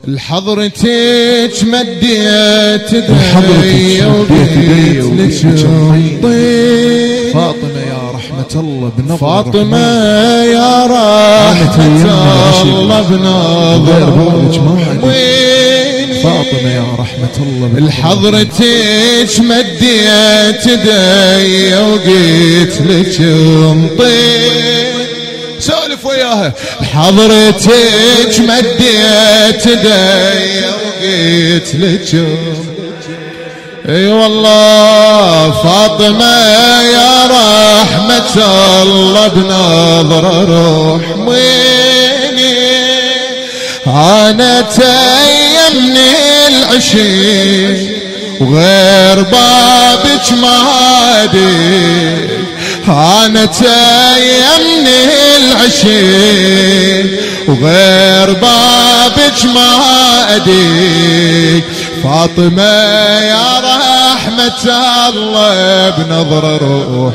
لحضرتك مديت يدي وقلت لك انطي فاطمة يا رحمة الله بنظر فاطمة يا رحمة الله بنظر ويني فاطمة يا رحمة الله لحضرتك مديت يدي وقلت لك انطي سولف وياها حضرتك مديت يدي وقلت لك اي والله فاطمة يا رحمة الله بنظر روح ويني انا تيمني العشيق وغير بابك ما ادري انا تيمني العشيق وغير بابك ما ادري فاطمة يا رحمة الله بنظر روح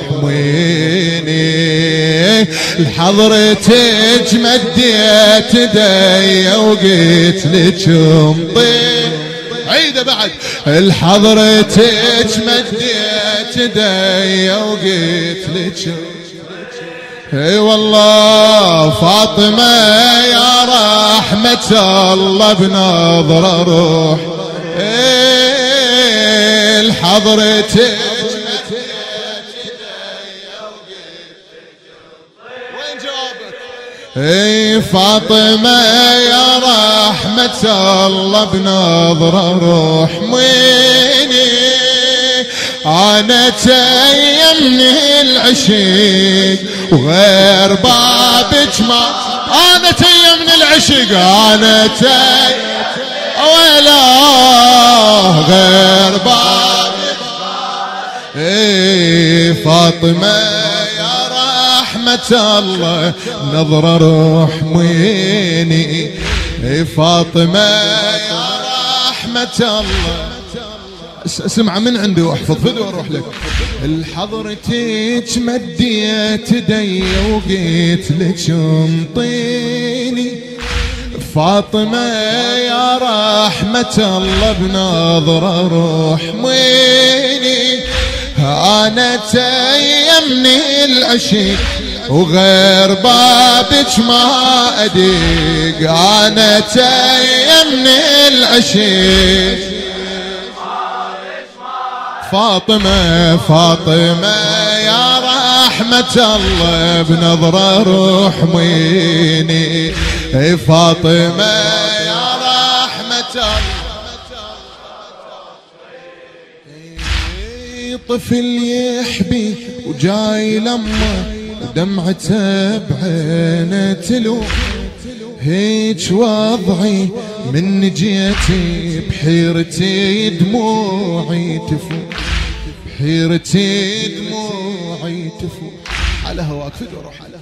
ويني لحضرتك مديت يدي وقلت لك امضي عيدة بعد لحضرتك مديت يدي وقلت لك اي والله فاطمة يا رحمة الله بنظر روح لحضرتك وين جوابك اي فاطمة يا رحمة الله بنظر روح ويني انا تيمني العشيق وغير بابك ما انا تيمني العشيق انا ولا غير بابك اي فاطمة يا رحمة الله نظر روح ويني اي فاطمة يا رحمة الله اسمع من عندي واحفظ فدوى واروح لك لحضرتك مديت يدي وقلت لك انطيني فاطمة يا رحمة الله بنظر روح ويني انا تيمني العشيق وغير بابك ما ادق انا تيمني العشيق فاطمة فاطمة يا رحمة الله بنظر روح ويني اي فاطمة يا رحمة الله طفل يحبي وجاي لما ودمعته بعينه تلو هيج وضعي من جيتي بحيرتي دموعي تفو بحيرتي دموعي تفو على هواك فدوى روح على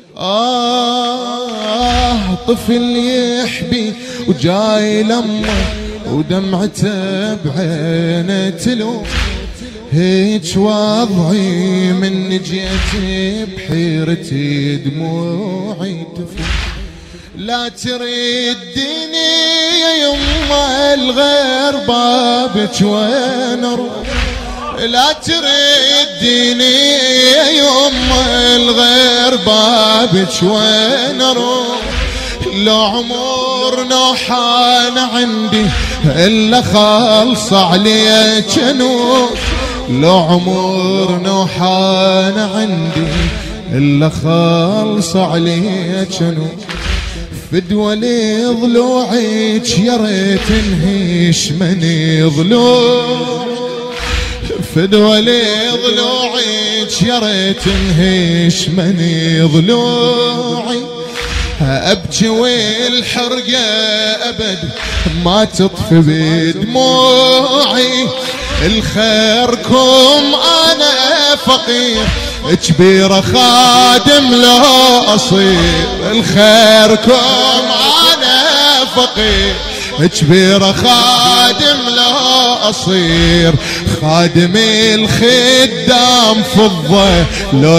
هواك طفل يحبي وجاي لما ودمعته بعينه تلو هيج وضعي من جيتي بحيرتي دموعي تفو لا تردني يا يما الغير بابك وين اروح لا تردني يا يما الغير بابك وين اروح لو عمر نوحان عندي الا خلص عليك نوح لو عمر نوحان عندي الا خلص عليك نوح فدوى لي ضلوعك يا ريت انهيش مني ضلوع فدوى لي ضلوعك يا ريت انهيش مني ضلوعي ابكي والحرقه ابد ما تطفي بدموعي الخيركم انا فقير كبيرة خادم لو أصير الخيركم أنا فقير كبيرة خادم لا أصير خادم الخدام فضة لو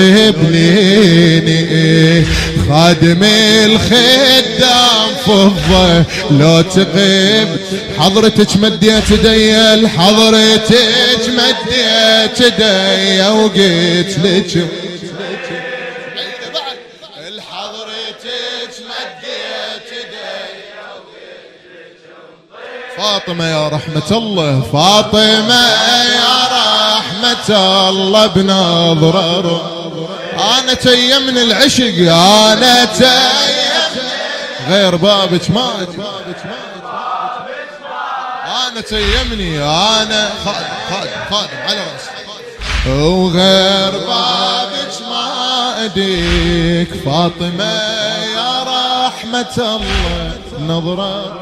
تقبليني خادم الخدام فضة لو تقبل حضرتك مديت دي حضرتك مديت دي وقلت لك فاطمة يا رحمة الله فاطمة يا رحمة الله بنظرة أنا تيمن العشق أنا تيمن غير بابك ما أنا تيمني أنا خادم على رأسي وغير بابك ما أديك فاطمة يا رحمة الله نظرة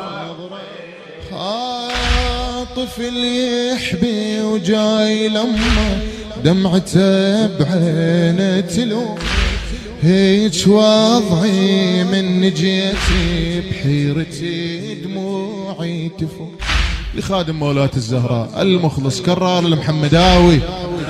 طفل يحبي وجاي لما دمعته بعينه تلوم هيج وضعي من جيتي بحيرتي دموعي تفوح لخادم مولاة الزهراء المخلص كرار المحمداوي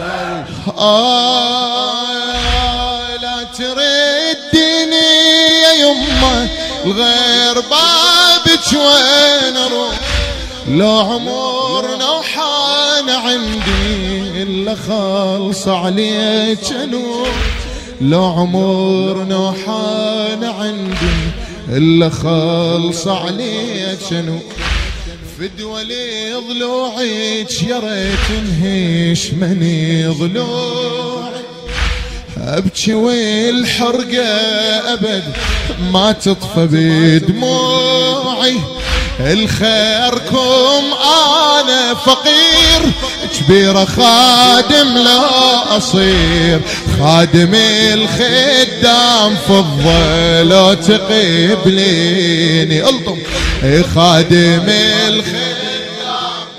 لا تردني يا يمه الغير بابك وين اروح لو عمرنا وحان عندي إلا خالص عليك نور لو عمرنا وحان عندي إلا خالص عليك نور فدوى لي ضلوعك يا ريت انهيش مني ضلوعي أبكي والحرقة أبد ما تطفى بدموعي الخيركم أنا فقير كبيرة خادم لا أصير خادم الخدام فضة لو تقبليني الطم خادم الخدام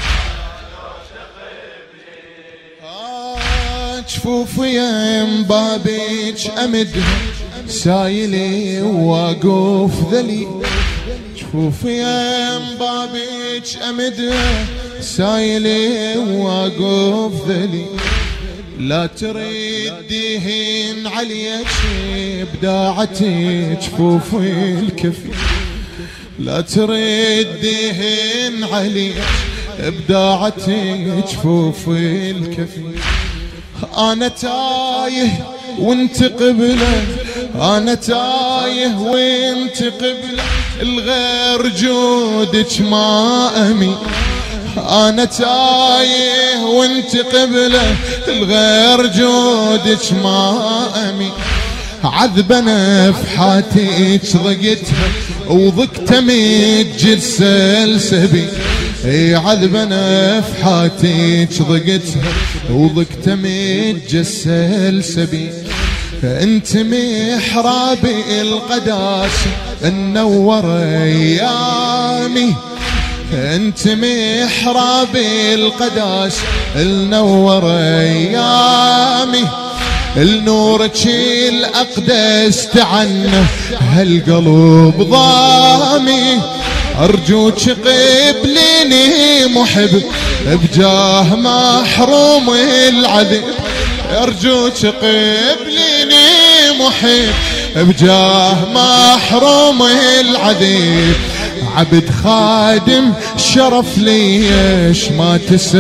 جفوفي يم بابك أمدها سايلي واقوف ذلي جفوفي يم بابك أمدها سايلي واقوف ذلي لا ترديهن عليك بداعتي جفوفي الكفي لا ترديهن عليك بداعتي جفوفي الكفي أنا تايه وانت قبله أنا تايه وانت قبله الغير جودك ما أمي أنا تايه وانت قبله الغير جودك ما أمي عذبنا في حاتيك ضقتها وضقت متجد سلسبي عذبنا في حاتيك ضقتها وضقت متجد سلسبي فأنت محرابي القداسة النور أيامي أنت محرابي القداسة النور أيامي النورك الأقدس تعنه هالقلب ضامي أرجوك قبليني محب بجاه محروم العذب أرجوك قبليني محب بجاه محروم العذب عبد خادم شرف ليش ما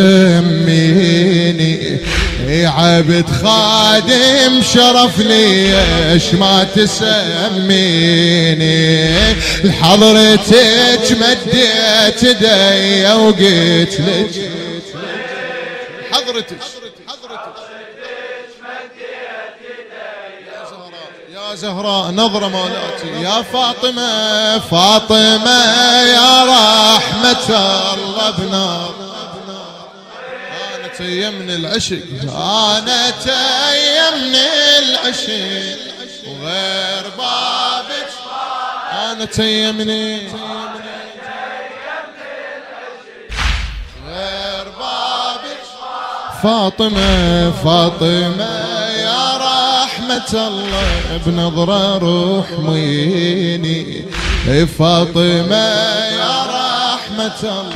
تسميني عبد خادم شرف ليش ما تسميني لحضرتك مديت دي وقلت لك حضرتك يا زهراء نظرة مولاتي يا فاطمة فاطمة يا رحمة الله بنار أنا تيمن العشق أنا تيمن العشق وغير بابك أنا تيمني غير بابك فاطمة فاطمة رحمة الله بنظرة روح ميني فاطمة يا رحمة الله.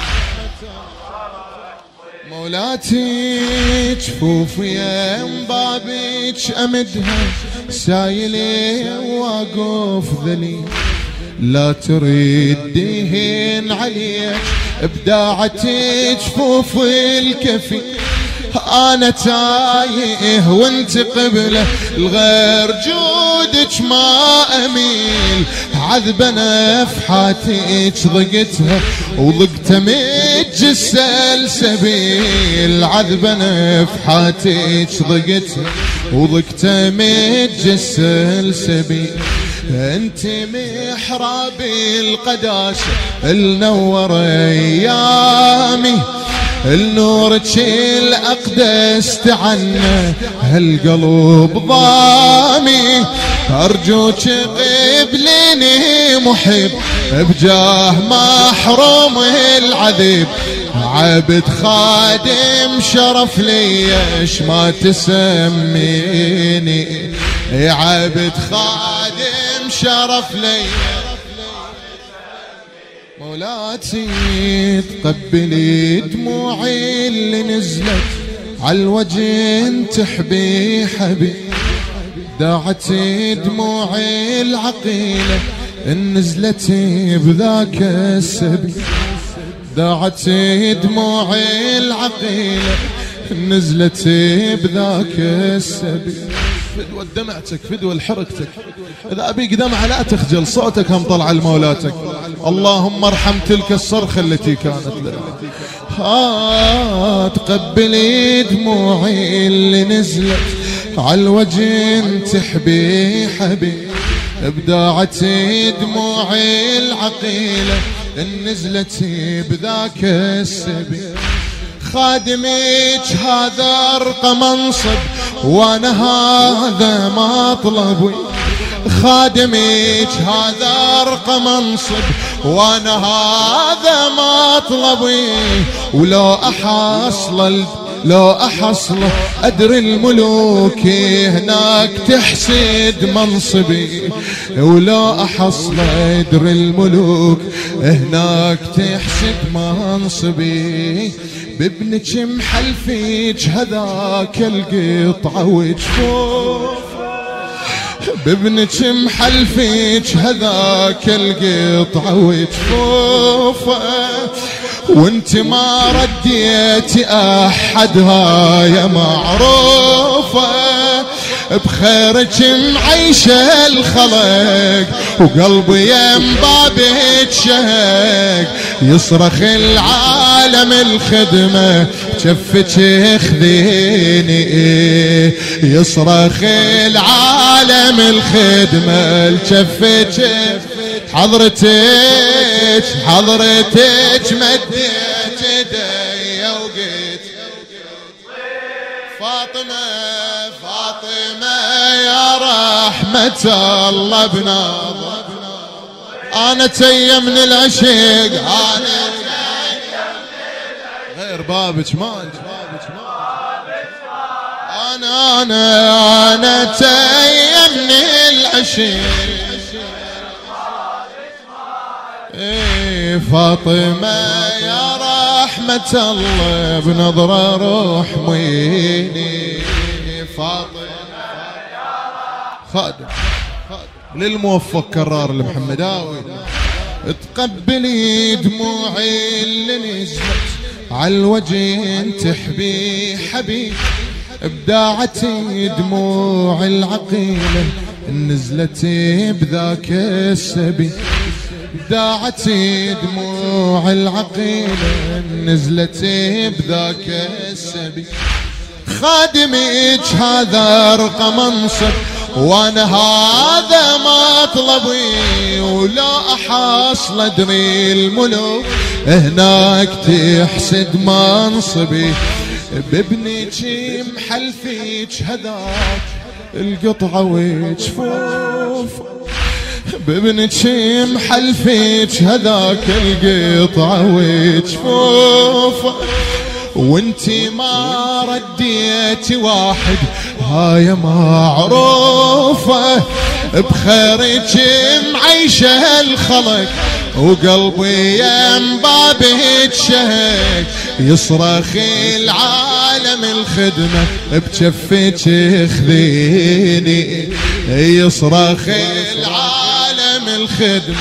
مولاتي جفوفي يم بابك أمدها سايلي واقف ذليل، لا ترديهن عليك ابداعتي جفوف الكفي. أنا تايه وانت قبله الغير جودك ما أميل، عذب نفحاتك ضقتها وضقت مج السلسبيل، عذب نفحاتك ضقتها وضقت مج السلسبيل. انت محراب القداسة النور ايامي، النورك الأقدس تعنى هالقلب ضامي، أرجوك قبلني محب بجاه محروم العذيب، عبد خادم شرف ليش ما تسميني، عبد خادم شرف ليش. مولاتي تقبلي دموعي اللي نزلت عالوجه تحبي حبي، داعتي دموعي العقيلة نزلت بذاك السبي، داعتي دموعي العقيلة نزلت بذاك السبي. فدوى دمعتك فدوى حركتك، إذا أبيك دمعة لا تخجل، صوتك هم طلع لمولاتك. اللهم ارحم تلك الصرخة التي كانت لنا. تقبلي دموعي اللي نزلت عالوجه تحبي حبي، ابداعتي دموعي العقيلة نزلت بذاك السبي. خادمك هذا ارقى منصب وانا هذا مطلبي، خادمك هذا ارقى منصب وانا هذا مطلبي، ولو احصل ادري الملوك هناك تحسد منصبي، ولو احصل ادري الملوك هناك تحسد منصبي. بابنك محلفيك هذاك القطعة وجفوف، بابنك محلفيك هذاك القطعة وجفوف، وانت ما رديتي احدها يا معروفة، بخيرك معيشة الخلق وقلبي يم بابك شهق، يصرخ العالم الخدمة شفك خذيني، يصرخ العالم الخدمة شفك. حضرتك مديت يدي وقيت فاطمة يا رحمة الله بناظر، أنا تيم من العشق، غير بابك ما أنا تيم من العشق. فاطمة يا رحمة الله بنظرة روح ميني، فاطمة خادم للموفق كرار المحمداوي. تقبلي دموعي اللي نزلت عالوجه تحبي حبيب، ابداعتي دموع العقيلة نزلت بذاك السبي، ابداعتي دموع العقيلة نزلت بذاك السبي. خادمك هذا ارقى منصب وانا هذا مطلبي، ولو احصل ادري الملوك هناك تحسد منصبي. بابنك محلفيك هذاك القطعة وجفوف، بابنك محلفيك هذاك القطعة وجفوف، وانتي ما رديتي واحد هاي معروفة، بخيرك معيشة الخلق وقلبي يم بابك شهد يصرخ العالم الخدمة بجفك خذيني يصرخ العالم الخدمة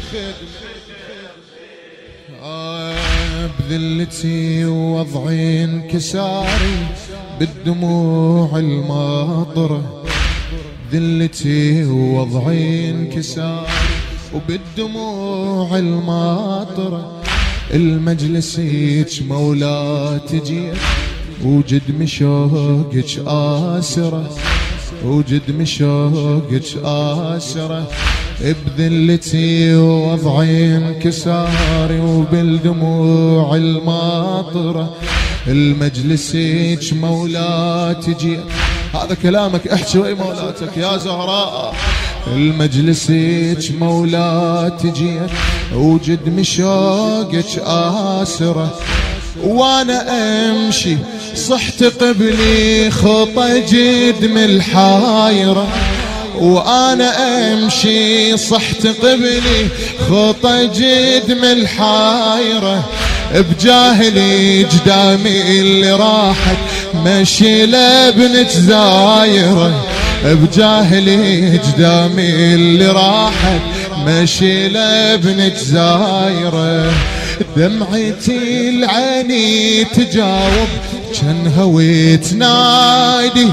بذلتي ووضعي انكساري بالدموع الماطرة ذلتي ووضعي انكساري وبالدموع الماطرة المجلس هيج مولا تجي وجد مشوقك آسرة وجد مشوقك آسرة بذلتي ووضعي انكساري وبالدموع الماطرة المجلس هيج مولا تجي. هذا كلامك احكي وي مولاتك يا زهراء. المجلس هيج مولا تجي وجد مشوقك آسرة وانا امشي صحت قبلي خطى جد من الحايرة وانا امشي صحت قبلي خطى جد من الحايرة بجاهلي جدامي اللي راحت مشي لابنت زايرة بجاهلي جدامي اللي راحت مشي لابنت زايرة دمعتي العيني تجاوب كان هويت نادي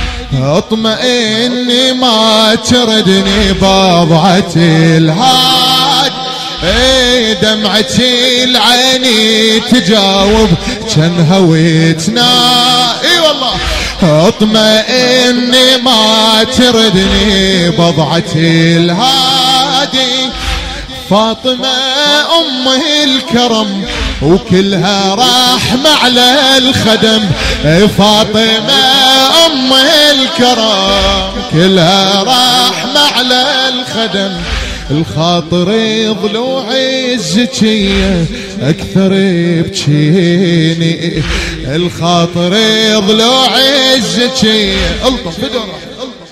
اطمئني ما تردني بضعة الهاد دمعتي العيني تجاوب كان هويتنا اي والله اطمئني ما تردني بضعة الهادي فاطمة أمه الكرم وكلها رحمة على الخدم فاطمة أمه الكرم كلها رحمة على الخدم الخاطر ضلوعي الزكية أكثر بجيني الخاطر ضلوعي الزكية ألطف بدرة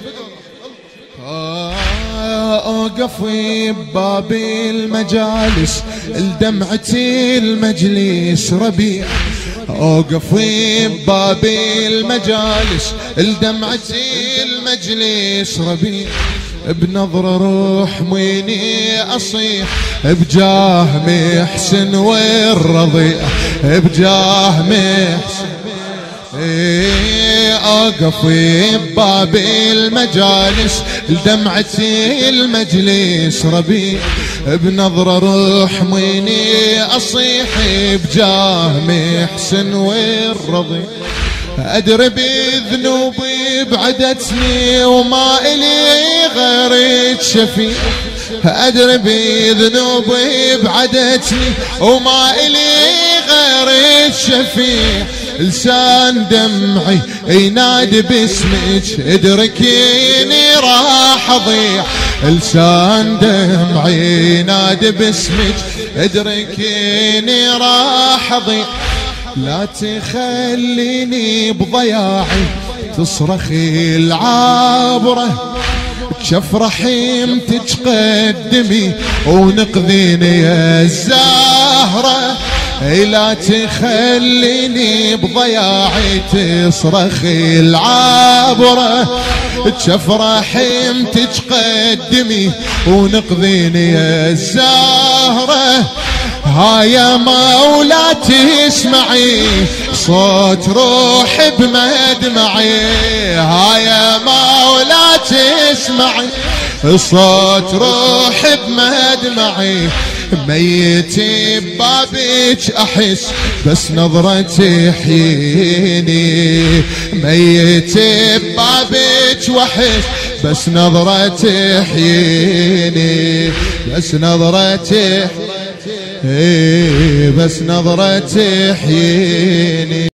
أوقفي ببابي المجالس لدمعتي المجلس ربيع أوقفي ببابي المجالس لدمعتي المجلس ربيع بنظر روح ميني أصيح بجاه محسن والرضيع بجاه محسن أوقفي ببابي المجالس لدمعتي المجلس ربيع بنظر روح ميني أصيح بجاه محسن والرضيع أدري بذنوبي بعدتني وما إلي غيرك شفيع أدري بذنوبي بعدتني وما إلي غيرك شفيع لسان دمعي ينادي باسمك ادركيني راح اضيع لسان دمعي ينادي باسمك ادركيني راح اضيع لا تخليني بضياعي تصرخي العابرة كشف رحيمتك قدمي ونقذيني يا الزهرة لا تخليني بضياعي تصرخي العابرة كشف رحيمتك قدمي ونقذيني يا الزهرة هاي يا مولاتي اسمعي صوت روحي بمدمعي هاي يا مولاتي اسمعي صوت روحي بمدمعي ميتي ببابك احس بس نظرتي حيني ميتي ببابك واحس بس نظرتي حيني بس نظرتي بس نظرتي حيني